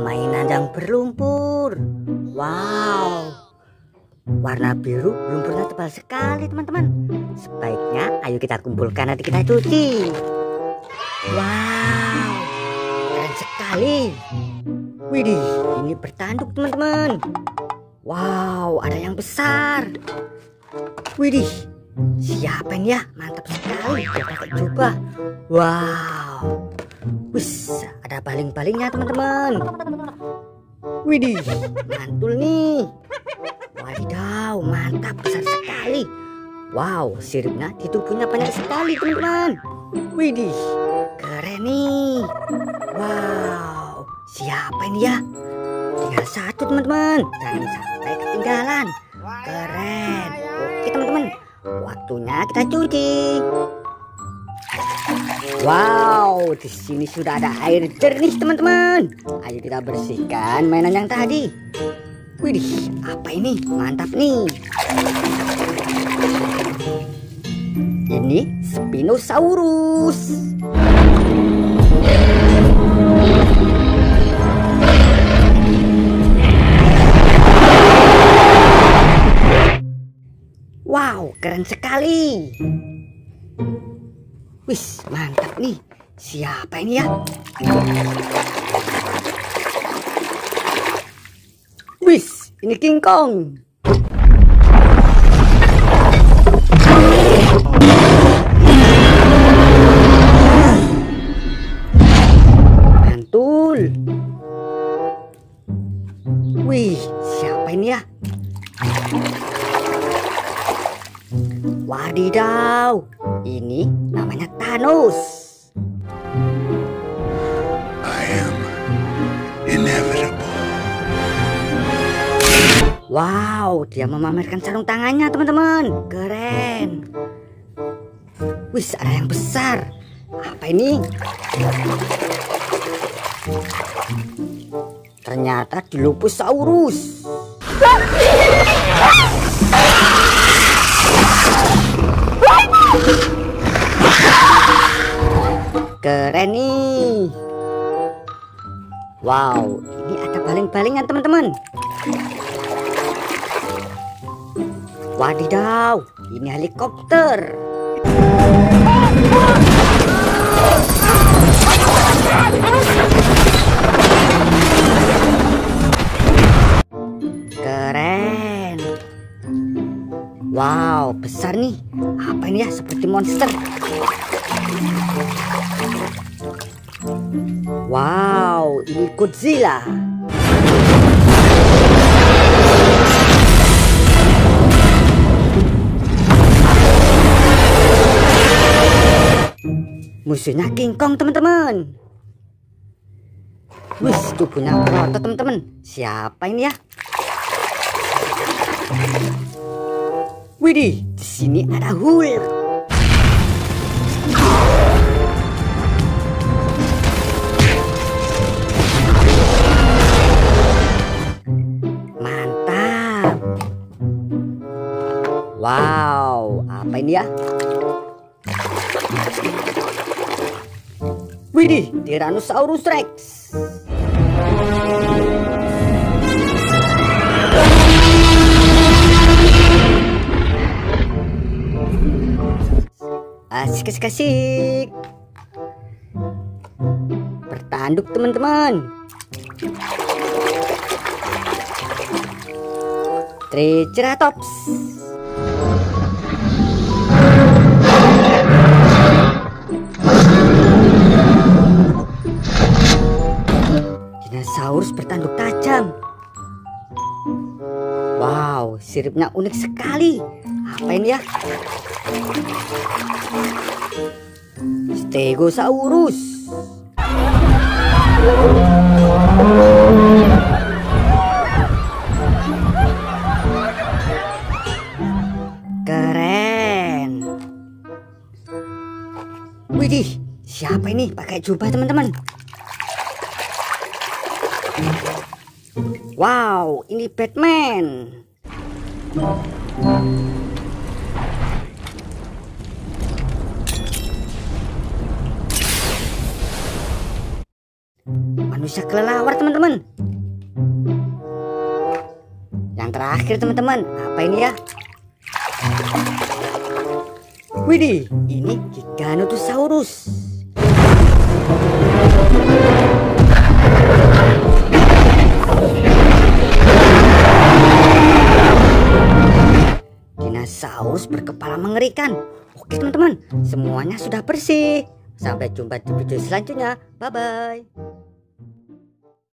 mainan yang berlumpur. Wow, warna biru lumpurnya tebal sekali teman-teman. Sebaiknya ayo kita kumpulkan, nanti kita cuci. Wow, keren sekali. Widih, ini bertanduk teman-teman. Wow, ada yang besar. Widih, siapa ini ya? Mantap sekali, dia pakai jubah. Wow, wis, ada baling-balingnya teman-teman. Widih, mantul nih. Wadidaw, mantap, besar sekali. Wow, siripnya di tubuhnya banyak sekali teman-teman. Widih, keren nih. Wow, siapa ini ya? Tinggal satu teman-teman, jangan sampai ketinggalan. Keren. Oke teman-teman, waktunya kita cuci. Wow, di sini sudah ada air jernih teman-teman. Ayo kita bersihkan mainan yang tadi. Widih, apa ini? Mantap nih. Ini Spinosaurus. Wow, keren sekali. Wis, mantap nih. Siapa ini ya? Wis, ini King Kong. Mantul. Wih, siapa ini ya? Wadidaw, ini namanya Thanos. I am inevitable. Wow, dia memamerkan sarung tangannya teman-teman. Keren. Wis, ada yang besar. Apa ini? Ternyata Dilophosaurus. Keren nih. Wow, ini ada baling-balingan teman-teman. Wadidaw, ini helikopter. Keren. Wow, besar nih. Apa ini ya? Seperti monster. Wow, ini Godzilla. Musuhnya King Kong teman-teman. Wis, tubuhnya berotot teman-teman. Siapa ini ya? Widih, di sini ada Hulk. Mantap. Wow, apa ini ya? Widih, Tyrannosaurus Rex. Asik-asik. Bertanduk teman-teman. Triceratops. Dinosaurus bertanduk tajam. Wow, siripnya unik sekali. Apa ini ya? Stegosaurus. Keren. Widih, siapa ini pakai jubah teman-teman? Wow, ini Batman. Manusia kelelawar teman-teman. terakhir teman-teman. Apa ini ya? Widih, ini Giganotosaurus. Dinosaurus berkepala mengerikan. Oke teman-teman, semuanya sudah bersih. Sampai jumpa di video selanjutnya. Bye-bye.